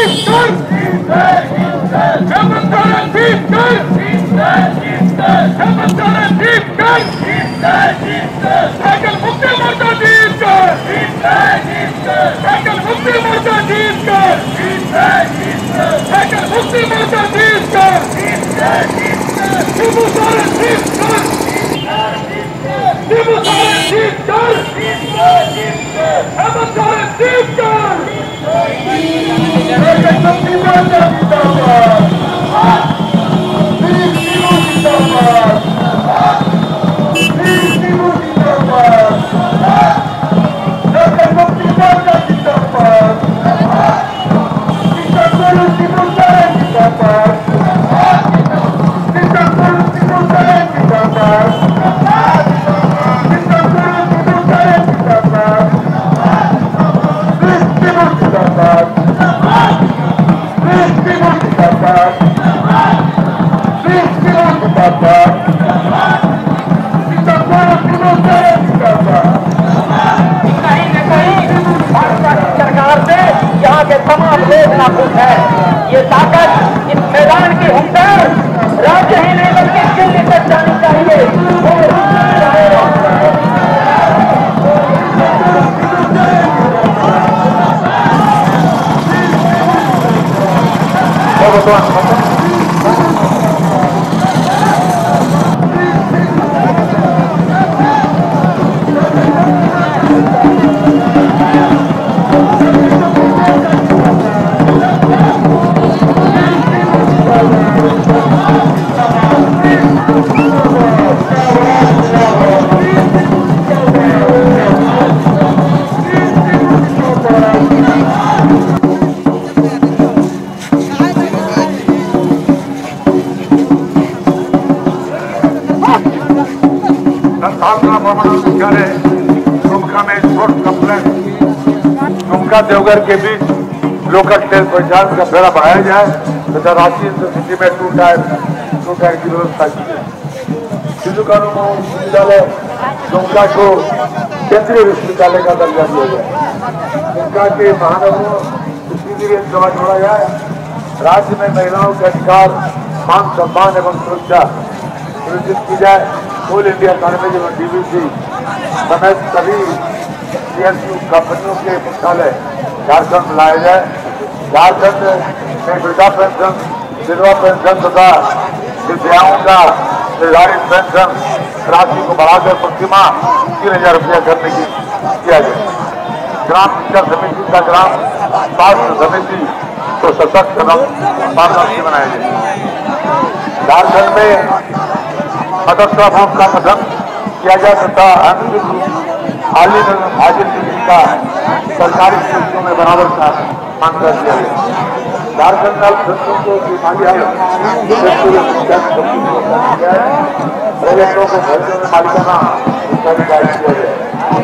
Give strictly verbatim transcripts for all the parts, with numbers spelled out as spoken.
ये ताकत इस मैदान की हुक्मदार राज्य ही नहीं बल्कि दिल्ली तक जानी चाहिए। दुमका देवघर के बीच लोकल ट्रेन परिचालन का फेरा बढ़ाया जाए तथा रांची इंटरसिटी में टू टायर टू टायर की व्यवस्था की जाए। शिशु कानून विश्वविद्यालय दुमका को केंद्रीय विश्वविद्यालय का दर्जा दिया जाए। दुमका के महानगरों इसलिए दवा जोड़ा जाए। राज्य में महिलाओं के अधिकार, मान सम्मान एवं सुरक्षा सुनिश्चित की जाए। ऑल इंडिया कॉन्वेंट एवं डीबीसी समेत सभी सीएसयू कंपनियों के मुख्यालय झारखंड में लाए जाए। झारखंड में वृद्धा पेंशन, विधवा पेंशन तथा दिव्यांगों का निर्धारित पेंशन राशि को बढ़ाकर प्रतिमाह तीन हजार रुपया करने की किया जाए। ग्राम विकास समिति का ग्राम स्वास्थ्य समिति को सशक्त एवं पारदर्शी बनाया जाए। झारखंड में सदस्य बोर्ड का गठन किया जाए तथा हाल ही में हाजिर का सरकारी स्कूलों में बराबर का मांग किया गया। झारखंड संस्थों को प्रोजेक्टों को भर्तियों में मालिकाना अधिकार किया गया।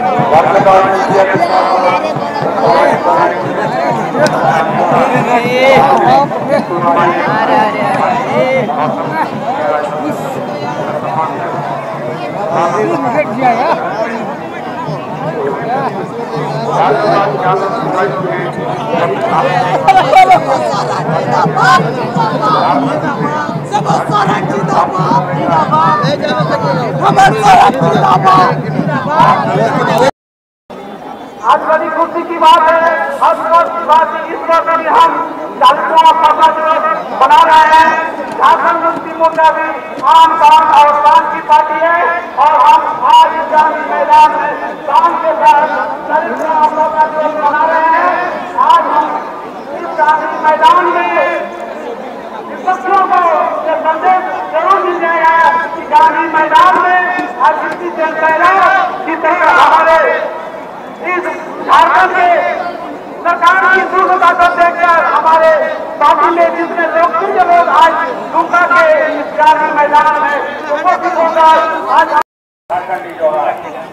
आज बड़ी खुशी की बात है, हर्षोल्लास की बात है। इस वर्ष भी हम चालीसवां पौधा दिवस मना रहे हैं। झारखंड मुक्ति मोर्चा भी आम काम और काम की पार्टी है और हम आज इस गांधी मैदान में काम के साथ चालीसवां पौधा दिवस मना रहे हैं। आज हम इस गांधी मैदान में विपक्षियों को यह संदेश जरूर मिल जाएगा कि गांधी मैदान में आज किसी दिन पहला की तरह हमारे इस झारखंड के सरकार की दुर्दशा को देखकर हमारे पार्टी में जितने लोग प्रिय लोग आज दुमका के इस गांधी मैदान में उपस्थित होकर आज झारखंडी जोहार।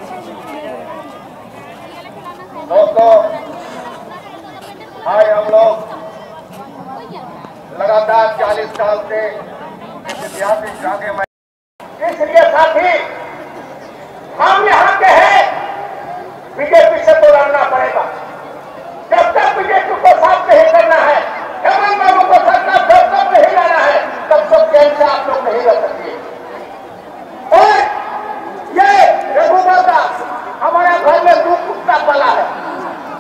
दोस्तों, आज हम लोग लगातार चालीस साल से ऐतिहासिक गांधी मैदान, इसलिए साथी हम यहाँ के हैं। बीजेपी से तो लड़ना पड़ेगा। जब तक बीजेपी को साफ नहीं करना है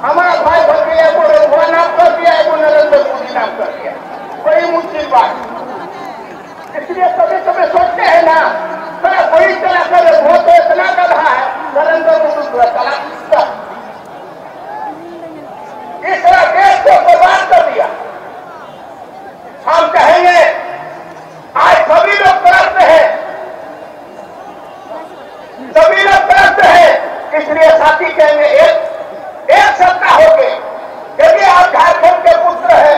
हमारा भाई भतीजा को रघुआ नाम कर दिया है, वो नरेंद्र मोदी नाम कर दिया, बड़ी मुश्किल बात। इसलिए कभी कभी सोचते हैं ना, बड़ा बड़ी तरह कर वोट इतना कर रहा है नरेंद्र मोदी को चला इस तरह देश को बर्बाद कर दिया। हम कहेंगे आज सभी लोग तरफ हैं, सभी लोग तरफ हैं, इसलिए साथी कहेंगे एक एक सत्ता होगी। यदि आप झारखंड के पुत्र हैं,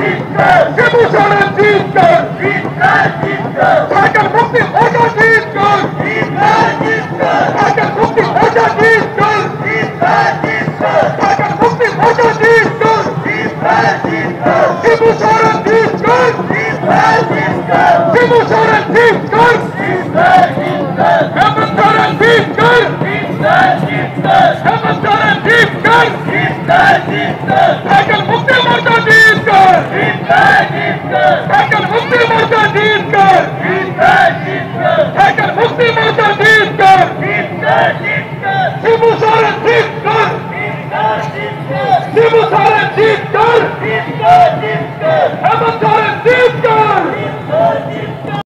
Tiger, शिबू सोरेन जीत कर, हेमंत सोरेन जीत कर, हेमंत सोरेन जीत कर, साइकिल मुक्ति मोर्चा जीत कर, साइकिल मुक्ति मोर्चा जीत कर।